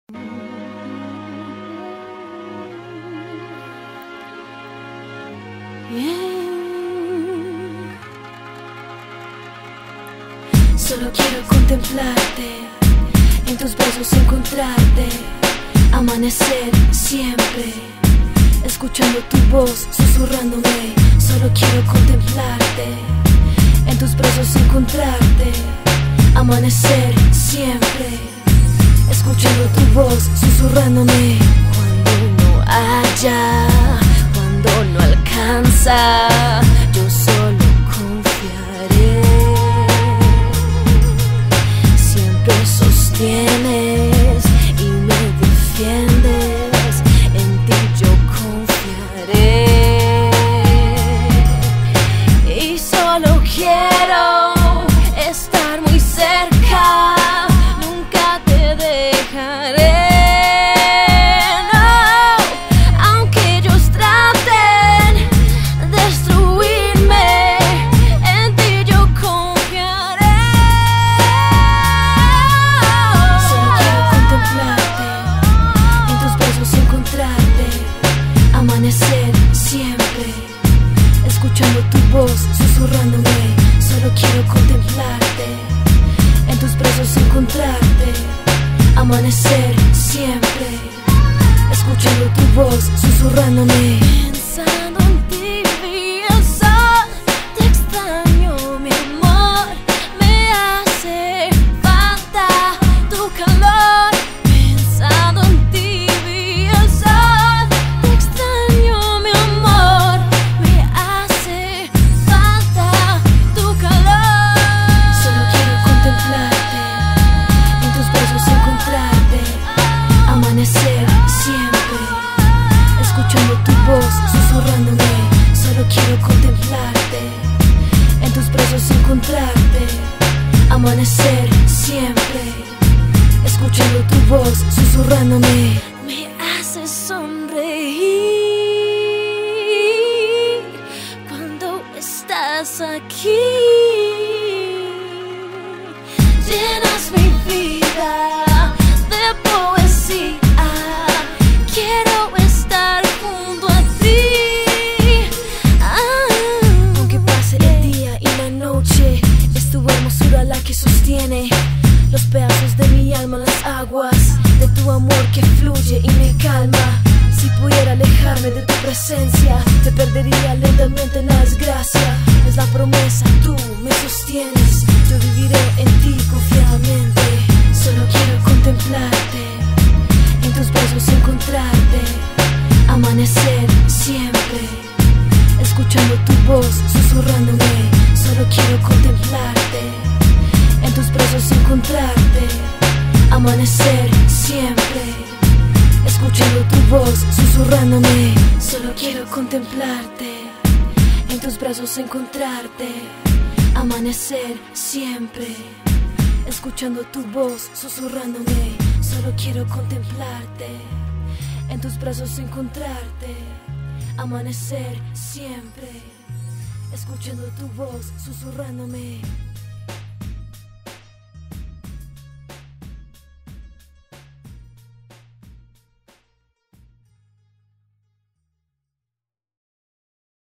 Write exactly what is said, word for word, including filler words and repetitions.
Solo quiero contemplarte, en tus brazos encontrarte, amanecer siempre, escuchando tu voz susurrándome. Solo quiero contemplarte, en tus brazos encontrarte, amanecer siempre, escuchando tu voz susurrándome. Cuando no haya, cuando no alcanza, yo solo confiaré. Siempre sostienes y me defiendes, en ti yo confiaré. Y solo quiero estar muy cerca, nunca te dejaré. Amanecer siempre, escuchando tu voz susurrándome. Solo quiero contemplarte, en tus brazos encontrarte. Amanecer siempre, escuchando tu voz susurrándome. Pensando en ti, mi sol, te extraño, mi amor. Me hace falta tu calor. Pensando en ti, mi sol, te extraño, mi amor. Me hace falta tu calor. Solo quiero contemplarte, en tus brazos encontrarte. Amanecer siempre, escuchando tu voz susurrándome. Solo quiero contemplarte, en tus brazos encontrarte. Amanecer siempre, escuchando tu voz susurrándome. Me hace sonreír cuando estás aquí. Llenas mi vida de poesía. Quiero estar junto a ti. Ah. Aunque pase el día y la noche, es tu hermosura la que sostiene los pedazos de mi alma, las aguas de tu amor que fluye y me calma. Si pudiera alejarme de tu presencia, te perdería lentamente en la desgracia. Es la promesa, tú me sostienes, yo viviré en ti confiadamente. Solo quiero contemplarte, en tus brazos encontrarte. Amanecer siempre, escuchando tu voz susurrándome. Solo quiero contemplarte, en tus brazos encontrarte. Amanecer siempre, escuchando tu voz susurrándome. Solo quiero contemplarte, en tus brazos encontrarte. Amanecer siempre, escuchando tu voz susurrándome. Solo quiero contemplarte, en tus brazos encontrarte. Amanecer siempre, escuchando tu voz susurrándome.